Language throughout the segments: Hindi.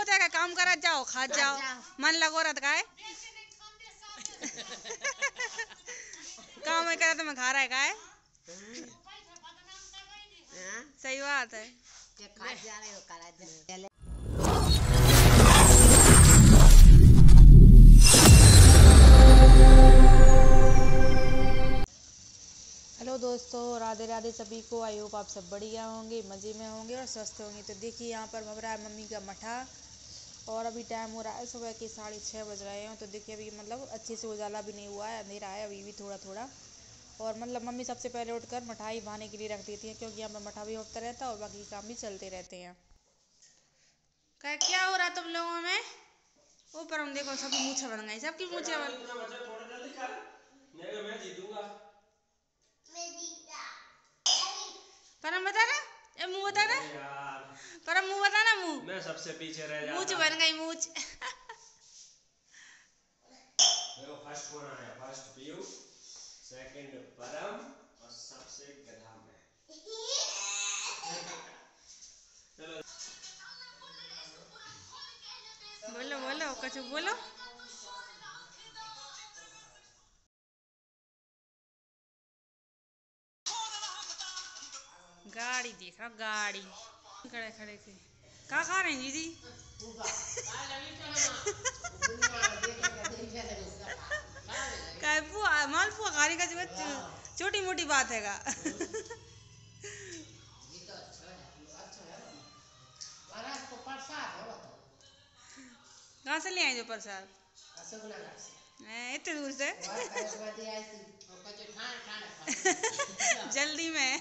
होता है काम करा जाओ खा जाओ मन लगो रहा का है काम करा तो मैं खा रहा है का है सही बात है। हेलो दोस्तों, राधे राधे सभी को। आई होप आप सब बढ़िया होंगे, मज़े में होंगे और स्वस्थ होंगे। तो देखिए यहाँ पर बन रहा है मम्मी का मठा और अभी टाइम हो रहा है सुबह के 6:30 बज रहे हैं। तो देखिए अभी मतलब अच्छे से उजाला भी नहीं हुआ है, अंधेरा है अभी भी थोड़ा थोड़ा। और मतलब मम्मी सबसे पहले उठकर मिठाई भाने के लिए रख देती है, क्योंकि यहाँ पर मठा भी होता रहता है और बाकी काम भी चलते रहते हैं। क्या हो रहा तुम लोगों में? ऊपर हम देखो सबकी मूछें बन गई, सबकी मूछें बन। परम बता ना, ए मुंह बता ना, परम मुंह बता ना, मुंह मैं सबसे पीछे रह जाता। मूछ बन गई मूछ। देखो फर्स्ट कौन आया? फर्स्ट पीयू, सेकंड परम और सबसे गधा मैं। चलो बोलो बोलो कुछ बोलो। गाड़ी देख रहा, गाड़ी खड़े खड़े के क्या खा रहे हैं दीदी? मालपुआ खाने का छोटी मोटी बात है का। कहाँ से ले आए जो प्रसाद? इतने दूर से जल्दी में।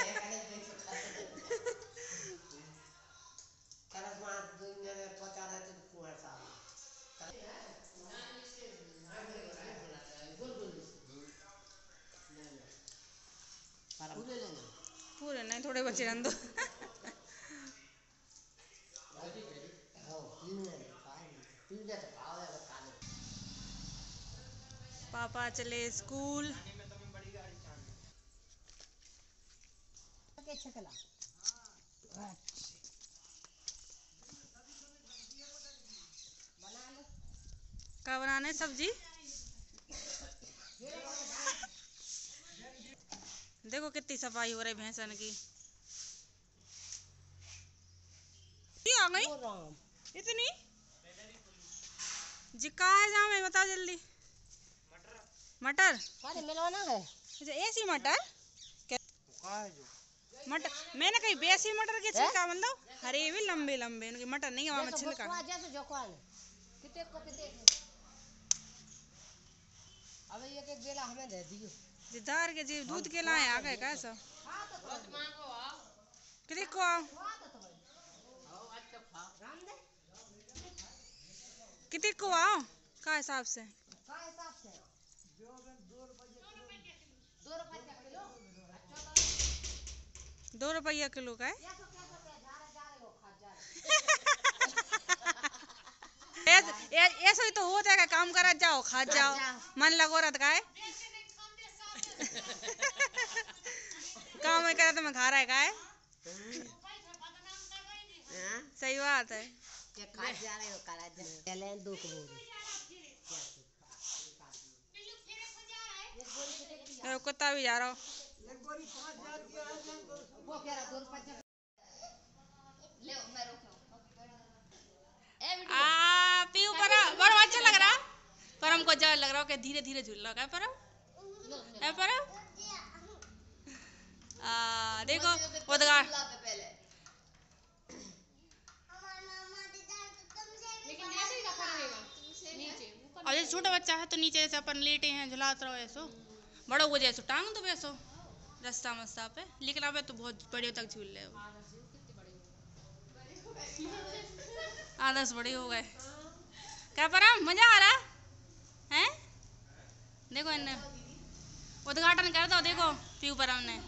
पूरे नहीं, थोड़े बचे रहने दो। पापा चले स्कूल। क्या बनाने सब्जी? देखो कितनी सफाई हो रही भैंसन की। आ गई इतनी जी? का है जाम है बताओ जल्दी। मटर मिलवाना है। अच्छा ऐसी मटर मटर मैंने कही बेसी मटर के छिलका मतलब हरे भी लंबे लंबे उनके मटर नहीं है छिलका। अब एक एक बेला हमें दे दियो जिधार के जी दूध के लाए आ गए कैसा कितने को कितने को आओ का हिसाब से 2 रुपया किलो का है। ऐसा ही तो होता है काम करा जाओ खा जाओ मन लगो रहा का है काम करा तो मैं खा रहा है का है सही बात है। कुत्ता भी जा रहा हो। पीयू बड़ा अच्छा लग रहा। परम को जल लग रहा हो कि धीरे धीरे झूल रहा है परम है परम। देखो उद्घाट और जैसे छोटा बच्चा है तो नीचे जैसे अपन लेटे हैं झुलाते रहो ऐसो, बड़ों को जैसो टांग दो वैसो रास्ता मस्ता पे, लेकिन अब तो बहुत बड़े तक झूल रहे हो। 10 बड़े हो गए क्या परम मजा आ रहा है? देखो इन्हें उद्घाटन कर दो, देखो पीयू परम ने।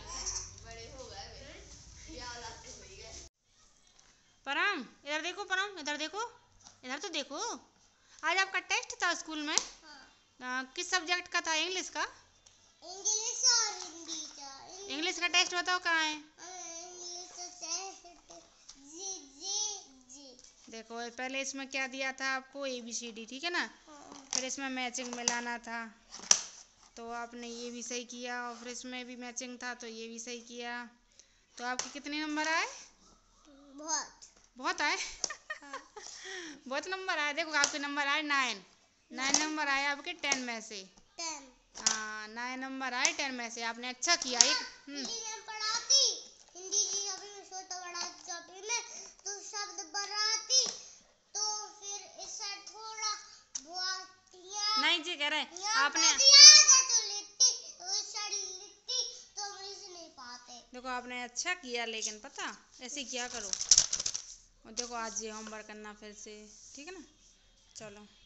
परम इधर देखो, परम इधर देखो, इधर तो देखो। आज आपका टेस्ट था स्कूल में। किस सब्जेक्ट का था? इंग्लिश का। इंग्लिश और हिंदी का। इंग्लिश का टेस्ट बताओ कहाँ है? देखो पहले इसमें क्या दिया था आपको, ABCD, ठीक है ना। फिर इसमें मैचिंग मिलाना था, तो आपने ये भी सही किया, और फिर इसमें भी मैचिंग था तो ये भी सही किया। तो आपके कितने नंबर आए? बहुत आए। बहुत नंबर आए। देखो आपके नंबर आए 9 नंबर आए आपके 10 में से। हाँ 9 नंबर आए 10 में से। आपने अच्छा किया। नहीं जी कह रहे आपने, देखो आपने अच्छा किया, लेकिन पता ऐसे क्या करो, और देखो आज ये होमवर्क करना फिर से, ठीक है ना। चलो।